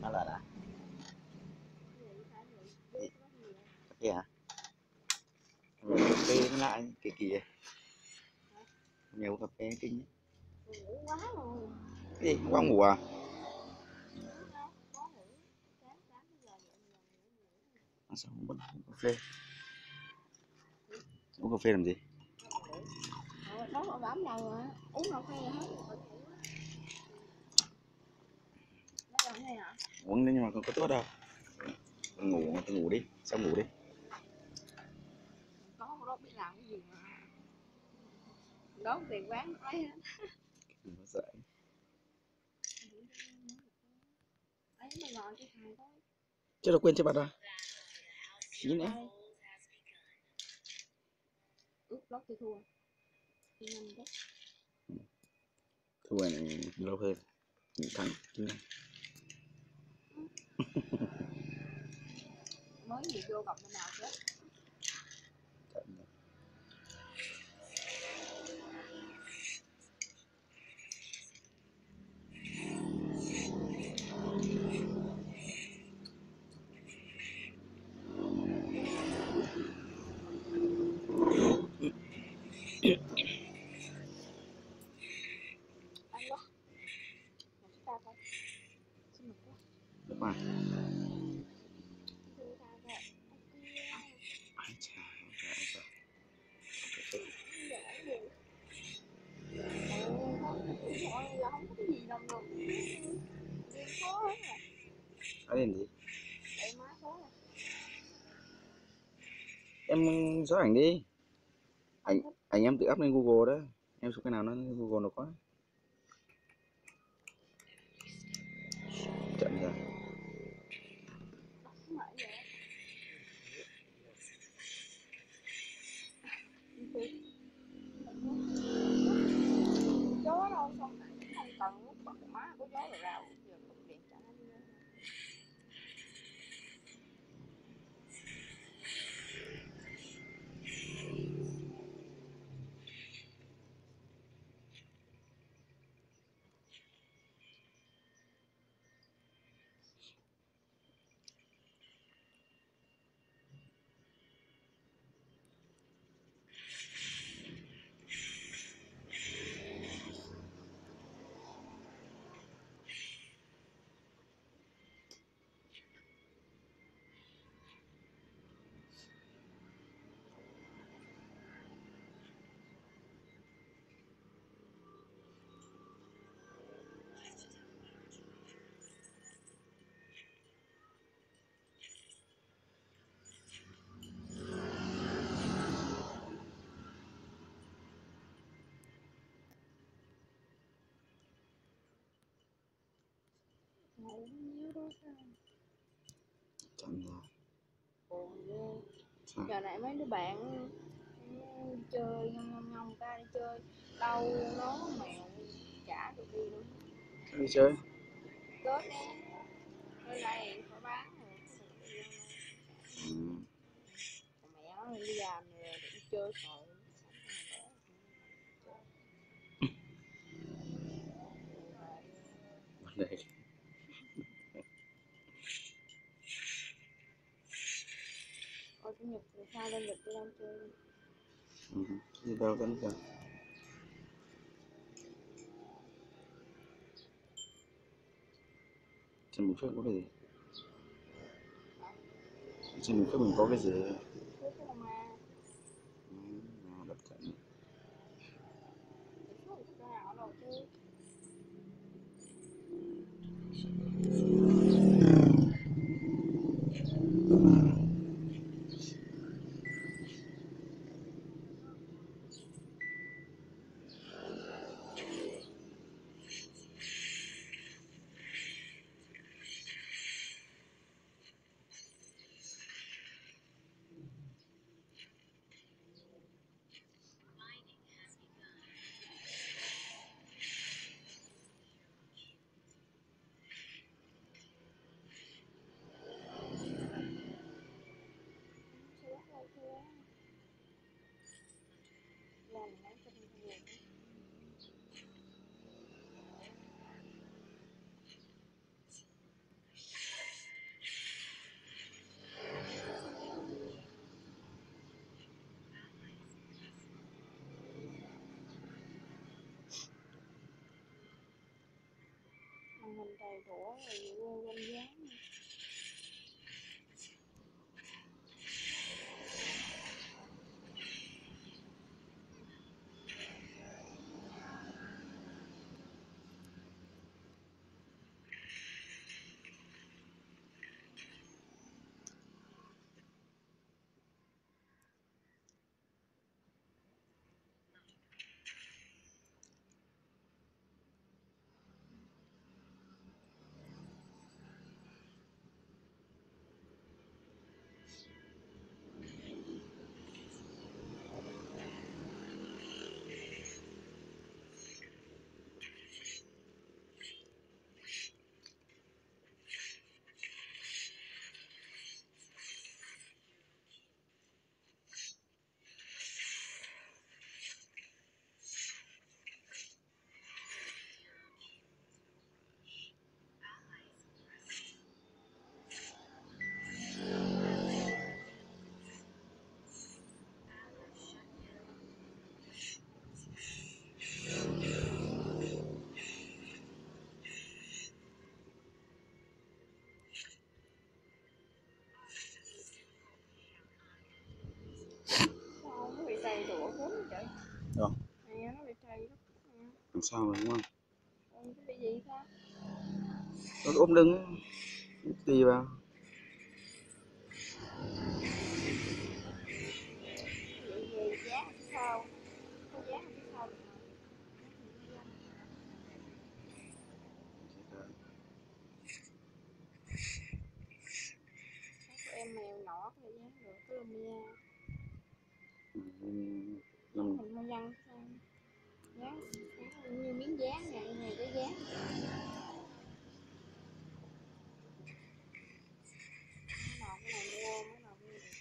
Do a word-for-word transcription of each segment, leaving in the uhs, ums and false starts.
Nó là đã. Cà phê hả? Rồi cà phê nó lại kỳ kỳ vậy. Nhiều cà phê kinh ấy. Cái gì? Không có ngủ à? À, sao không uống cà phê? Uống cà phê làm gì? Đó là bám đầu rồi, uống cà phê hết. Uống nhưng mà không có tốt đâu. Ngủ tôi ngủ đi, sao ngủ đi. Có đâu biết làm cái gì mà đón tiền bán lấy hết. Đừng có dậy. Ấy mà gọi cái thằng đó. Chết rồi, quên chưa bạn à? Xí nữa. Ướp lót thì thua. Thì nhanh đấy. Thua này lâu hơn. Những thắng chín năm. Mới gì vô gặp bên nào chết. Anh đó. Một ta thôi. Xin một quá. Được mà. Xin ta thôi. Ai chà, ai chà. Dạ gì? Ồ, thôi là không có cái gì đâu được. Riêng số hết rồi. Nói làm gì? Để má số rồi. Em xóa ảnh đi. Ảnh ảnh em tự up lên Google đó. Em số cái nào nó Google nó có. Chậm rồi. Chó đâu xong không cần lúc bật má có chó rồi rau giờ bật điện trả đi. Chậm rồi. Buồn ghê. Giờ này mấy đứa bạn đi chơi nhông nhông nhông ta đi chơi đâu nó mèo chả được đi luôn. Đi chơi. Tết nè. Nơi này phải bán rồi. Ừ. Mẹ nó đi làm rồi đi chơi rồi. Đây. Ôi chủ nhật rồi sao lên lịch đi đâu chơi. Ừ. Đi đâu dẫn rồi. Trên mình phước có cái gì? Trên mình phước mình có cái gì? Phước cái ma. Ừ, đập trận. Phước cái nào đâu chứ. mình đầy đũa rồi quên quên dán. Sao nó bị đầy đũa cuốn vậy trời? Đâu? Nè, nó bị đầy đó. Làm sao rồi đúng không? Ừ, cái bị gì ta? Nó ốp lưng tì vào. Vậy về giá hay sao? Có giá hay sao được mà? Các em mèo nhỏ thì dán được cái Lumia. Ừ, Dán hình hoa văn sao? Dán như miếng dán vậy, này cái dán. Cái nào cái này mua, cái nào mua được.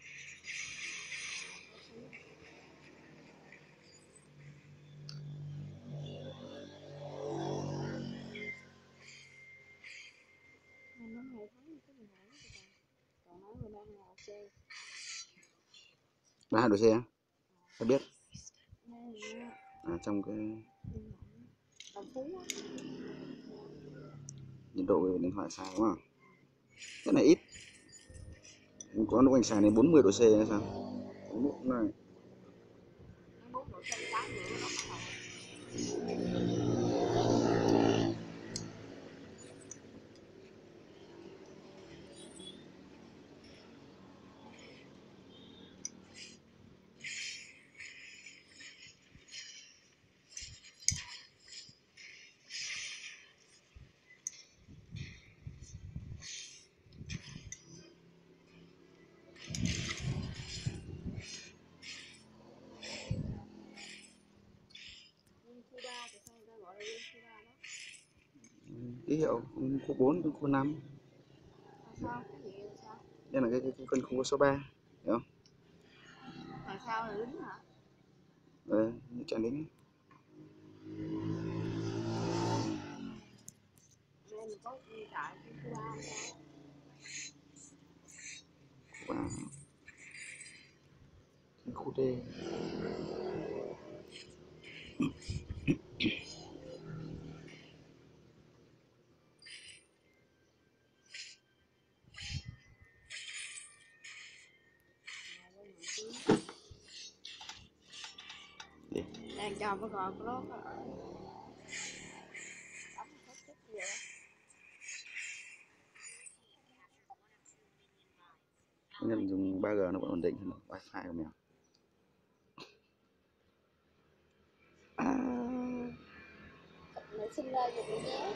Nên nó ngày tháng cái gì hả? Còn nói người đang ngồi chơi. ba độ C á? Tôi biết. Đây là À, trong cái Đồng Phú á. nhiệt độ điện thoại xài đúng không? Cái này ít. Có lúc anh xài này bốn mươi độ C hay sao? Lúc này bốn độ C cái nữa nó không hợp. Cuba thì sao người ta gọi là Cuba đó? ký hiệu khu bốn, khu năm. Là sao? Cái gì là sao? Đây là cái, cái, cái con khu số ba, hiểu không? Là sao là lính hả? Ờ, chạy lính. Đây mình có đi tại Cuba sao? Khu A. Khu D. Đang cho với gọi có lốt á. Ấm hết chút vậy. Nhân dùng ba G nó vẫn ổn định hơn wifi của mèo. À. Mới sinh ra rồi bị nhé.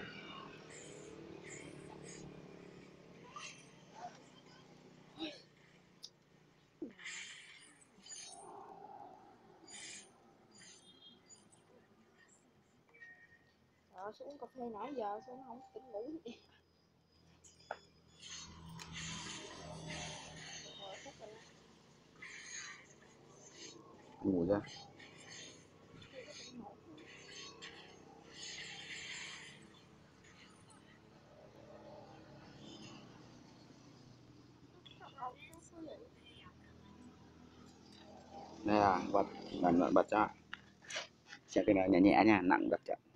Ờ, xuống cà phê nãy giờ xuống không tỉnh ngủ gì. Ngủ ra. Đây à, bật, lần bật cho. Xem cái này nhẹ nhẹ nha, nặng bật cho.